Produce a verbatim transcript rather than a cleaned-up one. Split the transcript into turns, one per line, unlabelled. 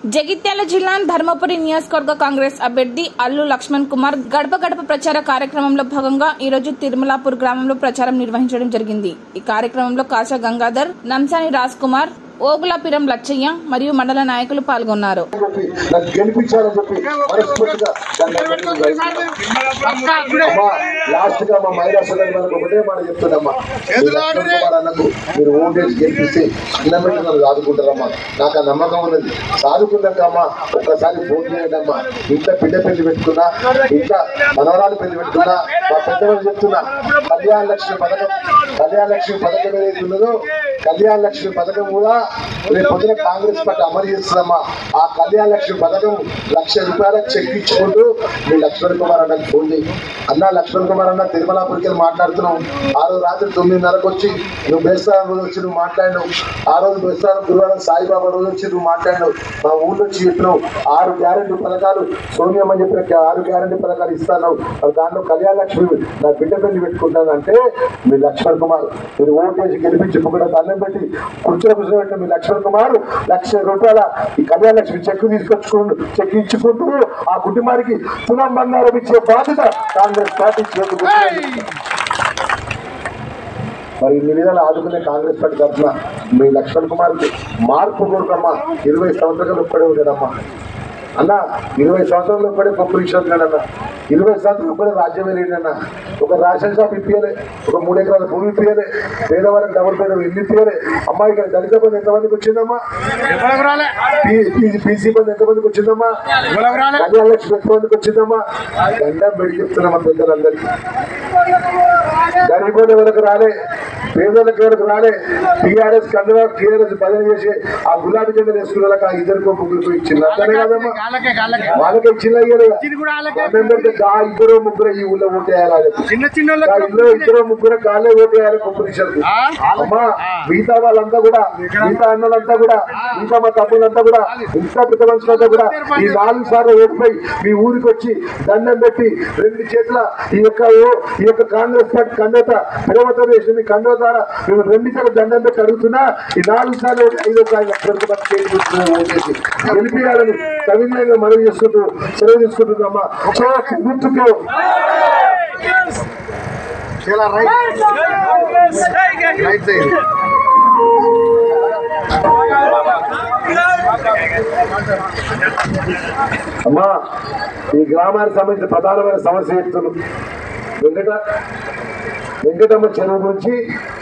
జగిత్యాల జిల్లా ధర్మపురి నియోజకవర్గ కాంగ్రెస్ అభ్యర్థి అల్లు లక్ష్మణ్ కుమార్ గడప గడప ప్రచార కార్యక్రమంలో భాగంగా ఈ రోజు తిరుమలాపూర్ గ్రామంలో ప్రచారం నిర్వహించడం జరిగింది। ఈ కార్యక్రమంలో కాశా గంగాధర్, నంసాని రాజ్ కుమార్, ఓగులపిరం లచ్చయ్య మరియు మండల నాయకులు పాల్గొన్నారు।
నాకు ఆ నమ్మకం ఉన్నది, సాదుకున్నాకమ్మా ఒక్కసారి ఫోన్ చేయండమ్మా। ఇంట్లో బిడ్డ పెళ్లి పెట్టుకున్నా, ఇంట్లో మనవరాలు పెళ్లి పెట్టుకున్నా, మా పెద్దవాళ్ళు చెప్తున్నా కళ్యాణ లక్ష్మి పథకం కళ్యాణ లక్ష్మి పథకం ఏదైతే ఉన్నదో కళ్యాణ లక్ష్మి పథకం కూడా రేపు పొద్దున కాంగ్రెస్ పార్టీ అమలు చేస్తుందమ్మా। ఆ కళ్యాణ లక్ష్మి పథకం లక్ష రూపాయలకు చెక్ ఇచ్చుకుంటూ మీ లక్ష్మణ్ కుమార్ అన్నకి ఫోన్ చేయి అన్న। లక్ష్మణ్ కుమార్ అన్న తిరుమలాపురికి మాట్లాడుతున్నావు, ఆ రోజు రాత్రి తొమ్మిదిన్నరకు వచ్చి నువ్వు బేస్తారం రోజు వచ్చి నువ్వు మాట్లాడినావు, ఆ రోజు బేస్తారం గురువారం సాయిబాబా రోజు వచ్చి నువ్వు మాట్లాడినావు, మా ఊళ్ళో వచ్చి చెప్పినావు ఆరు గ్యారెంటీ పథకాలు సోనియమ్మ చెప్పిన ఆరు గ్యారెంటీ పథకాలు ఇస్తాను, దాంట్లో కళ్యాణ లక్ష్మి నా బిడ్డ పెళ్లి పెట్టుకుంటాను అంటే మీ లక్ష్మణ్ కుమార్ మీరు ఓటేసి గెలిపించి కూడా దండం పెట్టి కూర్చొని కూర్చోబెట్టిన మీ లక్ష్మణ్ కుమార్ లక్ష రూపాయల ఈ కళ్యాణ లక్ష్మి చెక్ తీసుకొచ్చుకుంటూ చెక్ ఇచ్చుకుంటూ ఆ కుటుంబానికి తులం బంగారం ఇచ్చే బాధ్యత కాంగ్రెస్ పార్టీ చేతులు। మరి ఇన్ని విధాలు ఆదుకునే కాంగ్రెస్ పార్టీ తరఫున మీ లక్ష్మణ్ కుమార్కి మార్పు కోరుకమ్మా। ఇరవై సంవత్సరాలు ఒక్కడే ఉంటాడమ్మా అన్న, ఇరవై సంవత్సరాలు ఒక్కడే గొప్ప విషయాలన్నా, ఇరవై సంవత్సరాలు ఒక్కడే రాజ్యం వెళ్ళిండన్న, ఒక రేషన్ షాప్ ఇప్పియలే, ఒక మూడు ఎకరాల భూమి ఇప్పియలే, పేదవారికి డబుల్ బెడ్రూమ్ ఇల్లు ఇప్పియలే అమ్మా। ఇక్కడ దళిత బంధు ఎంతమందికి వచ్చిందమ్మా, పీసీ బంధు ఎంతమందికి వచ్చిందమ్మా, కళ్యాణ లక్ష్మి ఎంతమందికి వచ్చిందమ్మా, దండం పెట్టి చెప్తున్నామా పెద్దలందరికీ। గరీబ్ ఎవరికి రాలే, పేదలకు ఎవరికి రాలే, టీఆర్ఎస్ కండువా టీఆర్ఎస్ బదిలీ చేసి ఆ గులాబీ జెండా వేసుకున్న వాళ్ళకి ఆ ఇద్దరికో ముగ్గురికి ఇచ్చింది అంతనే కదమ్మా, వాళ్ళకి ఇచ్చిన ఇద్దరు ముగ్గురు ఈ ఊళ్ళో ఓటేయాలి, ఇందులో ఇద్దరు ముగ్గురు గాల్లో ఓటేయాలి కాంపిటీషన్ అమ్మా। మిగతా వాళ్ళంతా కూడా మిగతా అన్నలంతా కూడా మిగతా మా తమ్ములంతా కూడా ఇంత పెద్ద మనుషులంతా కూడా ఈ నాలుగు సార్లు ఓటుపై మీ ఊరికి వచ్చి దండం పెట్టి రెండు చేతుల ఈ యొక్క ఈ యొక్క కాంగ్రెస్ పార్టీ కండత ప్రేమతో వేసి మీ కండ ద్వారా మేము రెండు సార్లు దండం పెట్టి అడుగుతున్నా ఈ నాలుగు సార్లు ఐదో ఓటేసి గెలిపియాలని సవినయంగా మనవి చేసుకుంటూ సెలవు తీసుకుంటున్నామా। గుర్తుకు అమ్మా, ఈ గ్రామానికి సంబంధించిన ప్రధానమైన సమస్య చెప్తున్నాను వెంకట వెంకటమ్మ చెరువు గురించి